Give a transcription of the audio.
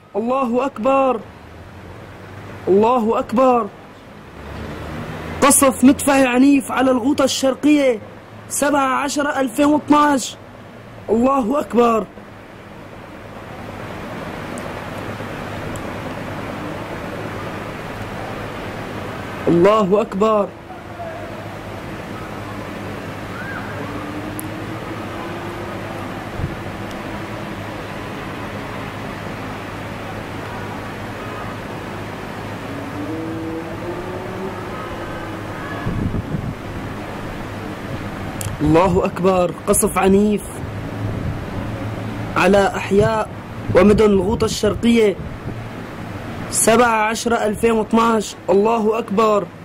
الله أكبر. الله أكبر. قصف مدفعي عنيف على الغوطة الشرقية 7/10/2012. الله أكبر. الله أكبر. الله أكبر. قصف عنيف على أحياء ومدن الغوطة الشرقية 7/10/2012. الله أكبر.